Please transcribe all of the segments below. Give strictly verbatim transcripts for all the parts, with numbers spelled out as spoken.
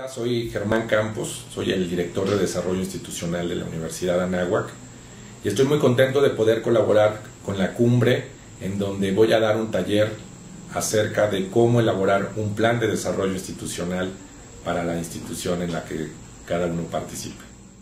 Hola, soy Germán Campos, soy el director de Desarrollo Institucional de la Universidad Anáhuac y estoy muy contento de poder colaborar con la cumbre, en donde voy a dar un taller acerca de cómo elaborar un plan de desarrollo institucional para la institución en la que cada uno participe.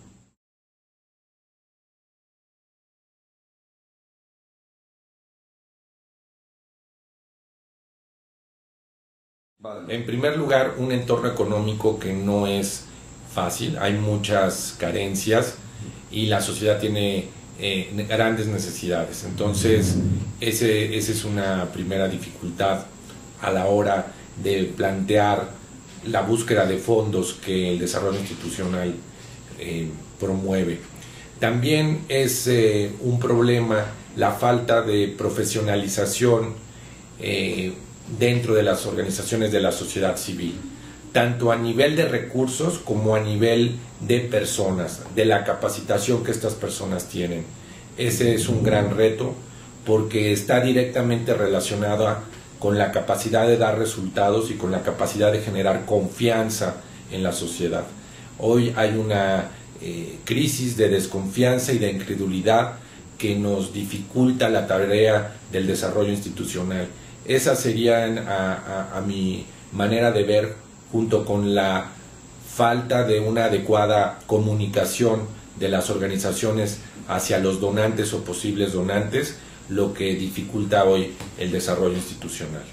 En primer lugar, un entorno económico que no es fácil, hay muchas carencias y la sociedad tiene eh, grandes necesidades. Entonces, ese, esa es una primera dificultad a la hora de plantear la búsqueda de fondos que el desarrollo institucional eh, promueve. También es eh, un problema la falta de profesionalización eh, dentro de las organizaciones de la sociedad civil, tanto a nivel de recursos como a nivel de personas, de la capacitación que estas personas tienen. Ese es un gran reto porque está directamente relacionado con la capacidad de dar resultados y con la capacidad de generar confianza en la sociedad. Hoy hay una eh, crisis de desconfianza y de incredulidad que nos dificulta la tarea del desarrollo institucional. Esas serían, a, a, a mi manera de ver, junto con la falta de una adecuada comunicación de las organizaciones hacia los donantes o posibles donantes, lo que dificulta hoy el desarrollo institucional.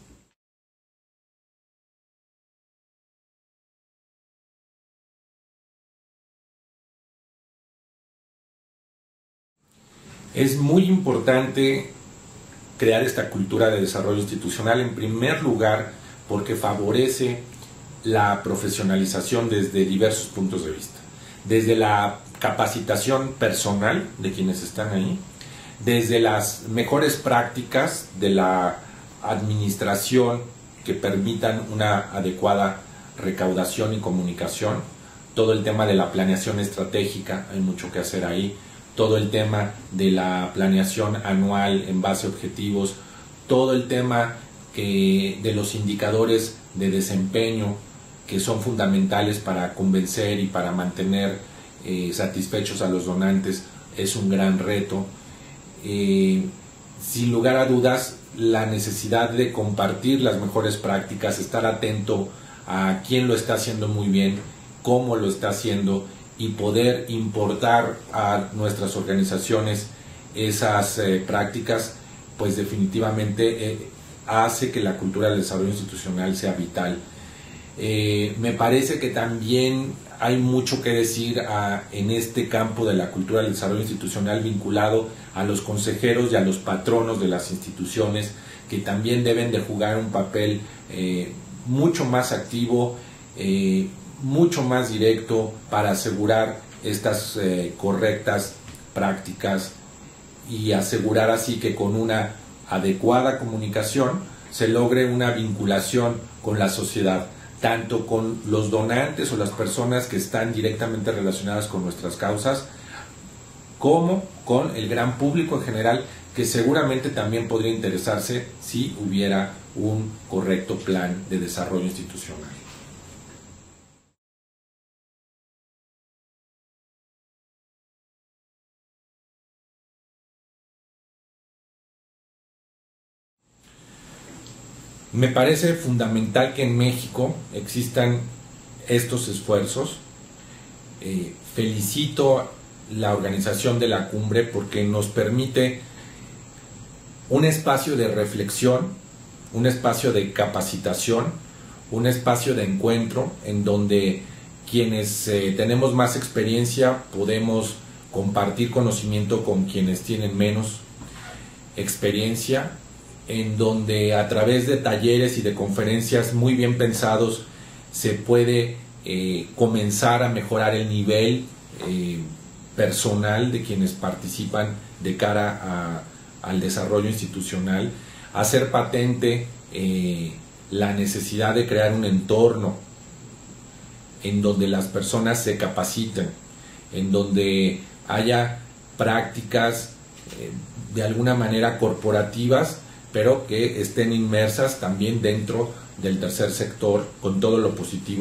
Es muy importante crear esta cultura de desarrollo institucional, en primer lugar porque favorece la profesionalización desde diversos puntos de vista, desde la capacitación personal de quienes están ahí, desde las mejores prácticas de la administración que permitan una adecuada recaudación y comunicación, todo el tema de la planeación estratégica, hay mucho que hacer ahí, todo el tema de la planeación anual en base a objetivos, todo el tema que, de los indicadores de desempeño que son fundamentales para convencer y para mantener eh, satisfechos a los donantes, es un gran reto. Eh, sin lugar a dudas, la necesidad de compartir las mejores prácticas, estar atento a quién lo está haciendo muy bien, cómo lo está haciendo, y poder importar a nuestras organizaciones esas eh, prácticas, pues definitivamente eh, hace que la cultura del desarrollo institucional sea vital. Eh, me parece que también hay mucho que decir a, en este campo de la cultura del desarrollo institucional vinculado a los consejeros y a los patronos de las instituciones, que también deben de jugar un papel eh, mucho más activo, eh, mucho más directo para asegurar estas eh, correctas prácticas y asegurar así que con una adecuada comunicación se logre una vinculación con la sociedad, tanto con los donantes o las personas que están directamente relacionadas con nuestras causas, como con el gran público en general, que seguramente también podría interesarse si hubiera un correcto plan de desarrollo institucional. Me parece fundamental que en México existan estos esfuerzos. Eh, felicito la organización de la cumbre porque nos permite un espacio de reflexión, un espacio de capacitación, un espacio de encuentro en donde quienes eh, tenemos más experiencia podemos compartir conocimiento con quienes tienen menos experiencia, en donde a través de talleres y de conferencias muy bien pensados se puede eh, comenzar a mejorar el nivel eh, personal de quienes participan de cara a, al desarrollo institucional, hacer patente eh, la necesidad de crear un entorno en donde las personas se capaciten, en donde haya prácticas eh, de alguna manera corporativas, pero que estén inmersas también dentro del tercer sector, con todo lo positivo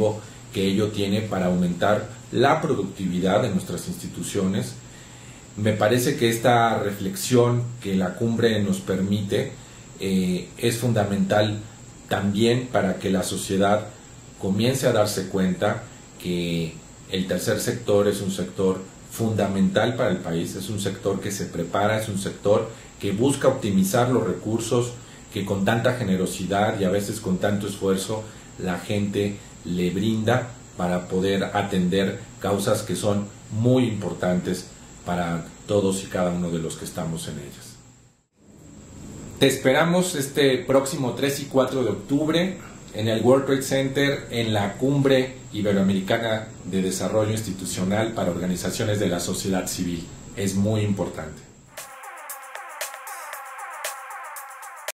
que ello tiene para aumentar la productividad de nuestras instituciones. Me parece que esta reflexión que la cumbre nos permite eh, es fundamental también para que la sociedad comience a darse cuenta que el tercer sector es un sector fundamental para el país, es un sector que se prepara, es un sector que busca optimizar los recursos que con tanta generosidad y a veces con tanto esfuerzo la gente le brinda para poder atender causas que son muy importantes para todos y cada uno de los que estamos en ellas. Te esperamos este próximo tres y cuatro de octubre en el World Trade Center, en la Cumbre Iberoamericana de Desarrollo Institucional para Organizaciones de la Sociedad Civil. Es muy importante.